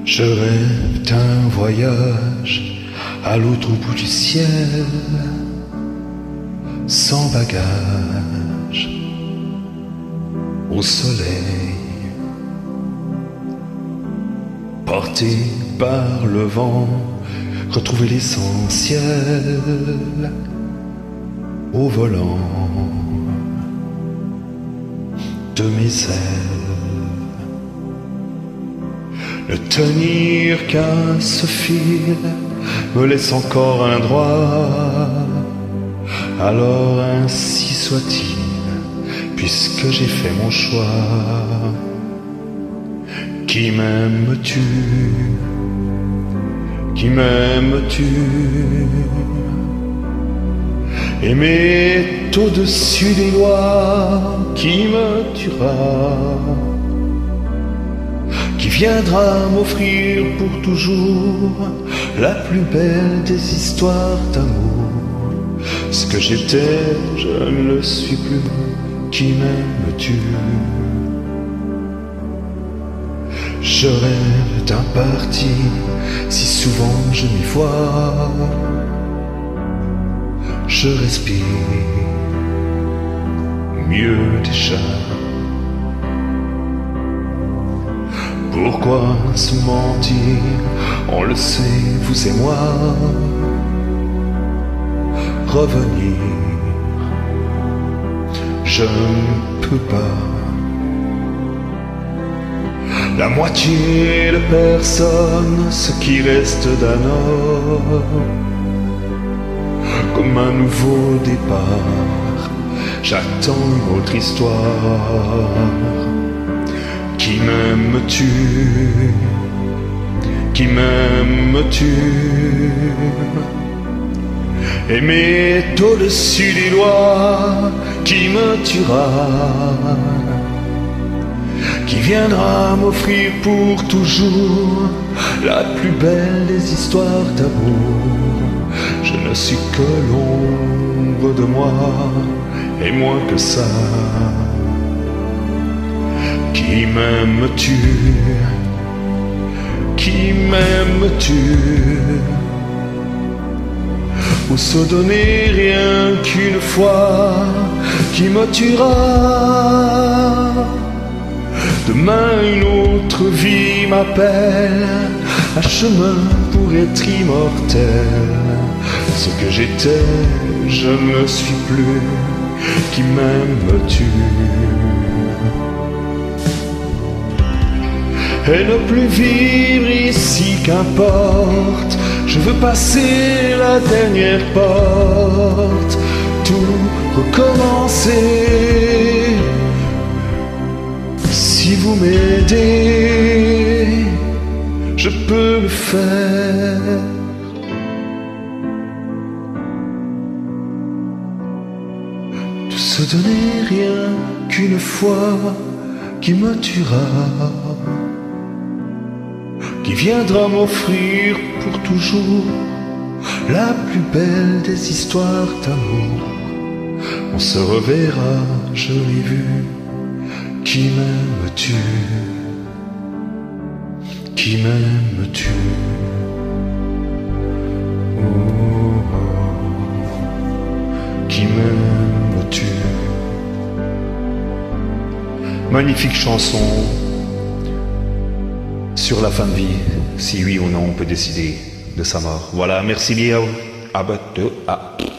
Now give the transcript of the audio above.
Je rêve d'un voyage à l'autre bout du ciel, sans bagage, au soleil, porté par le vent, retrouver l'essentiel au volant de mes ailes. Ne tenir qu'à ce fil me laisse encore un droit. Alors ainsi soit-il, puisque j'ai fait mon choix. Qui m'aimes-tu? Qui m'aimes-tu? Aimer au-dessus des lois, qui me tuera? Qui viendra m'offrir pour toujours la plus belle des histoires d'amour? Ce que j'étais, je ne le suis plus. Qui m'aimes-tu? Je rêve d'un parti, si souvent je m'y vois. Je respire mieux déjà. Pourquoi se mentir? On le sait, vous et moi. Revenir, je ne peux pas. La moitié de personne, ce qui reste d'un homme. Comme un nouveau départ, j'attends une autre histoire. Qui m'aimes-tu? Qui m'aimes-tu? Aimer au-dessus des lois, qui me tuera? Qui viendra m'offrir pour toujours la plus belle des histoires d'amour? Je ne suis que l'ombre de moi, et moins que ça. Qui m'aimes-tu? Qui m'aimes-tu? Ou se donner rien qu'une fois, qui me tuera? Demain une autre vie m'appelle, un chemin pour être immortel. Ce que j'étais, je ne le suis plus. Qui m'aimes-tu? Et ne plus vivre ici, qu'importe. Je veux passer la dernière porte, tout recommencer. Si vous m'aidez, je peux le faire. De se donner rien qu'une fois, qui me tuera? Qui viendra m'offrir pour toujours la plus belle des histoires d'amour? On se reverra, je l'ai vu. Qui m'aimes-tu? Qui m'aimes-tu? Oh, oh. Qui m'aimes-tu? Magnifique chanson sur la fin de vie, si oui ou non on peut décider de sa mort. Voilà, merci Léo.